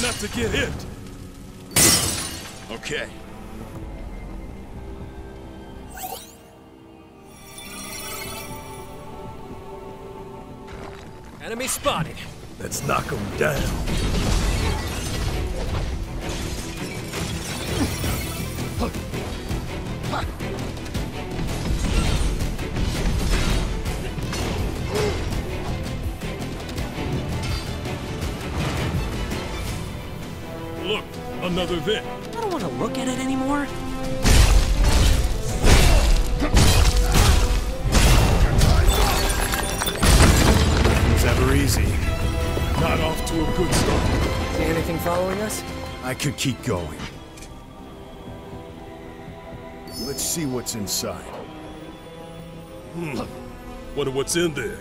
not to get hit. Okay. Enemy spotted. Let's knock him down. Look, another vent. I don't want to look at it anymore. It's ever easy. Not off to a good start. See anything following us? I could keep going. Let's see what's inside. Wonder what's in there.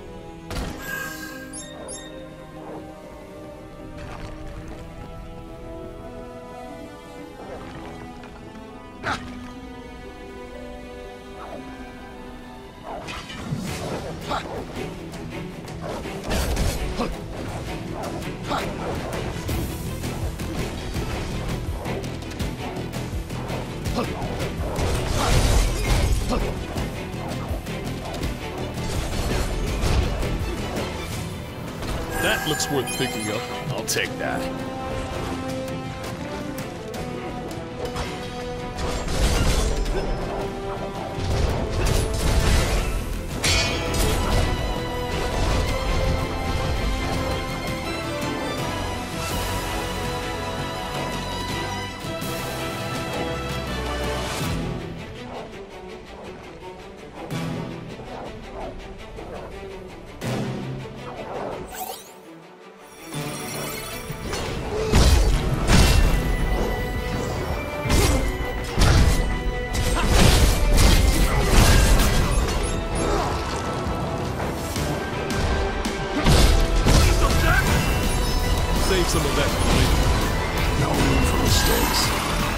That looks worth picking up. I'll take that. Save some of that for later. No room for mistakes.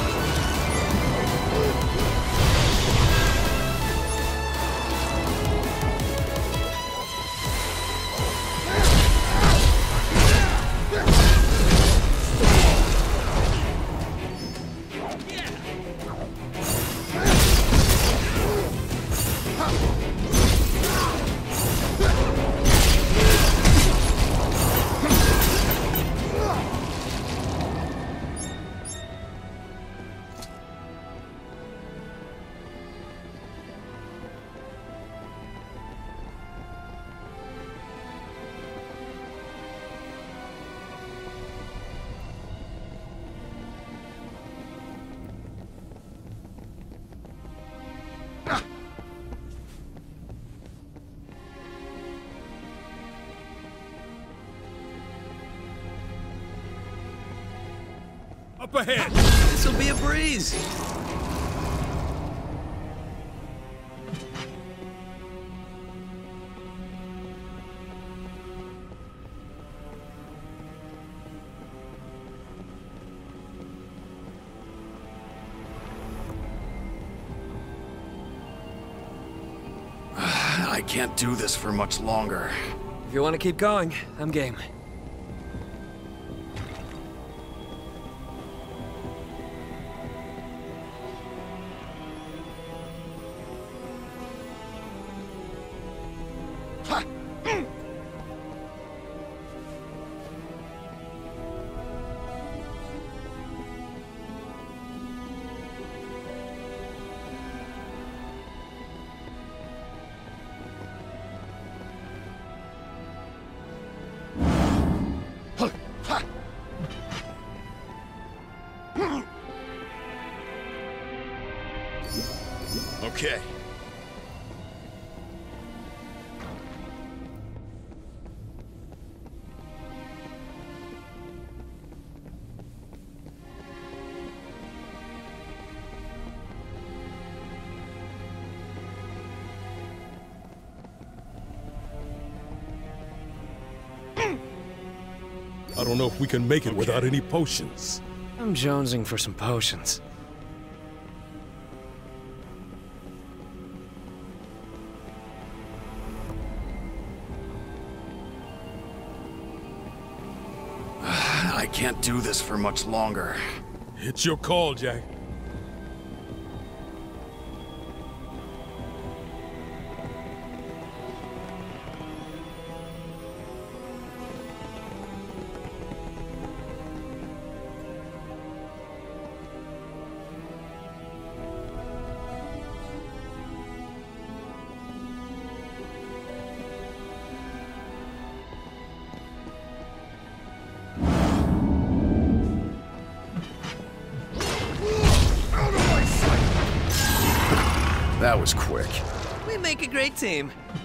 Up ahead! This'll be a breeze. I can't do this for much longer. If you want to keep going, I'm game. Okay. I don't know if we can make it without any potions. I'm jonesing for some potions. I I can't do this for much longer. It's your call, Jack. That was quick. We make a great team.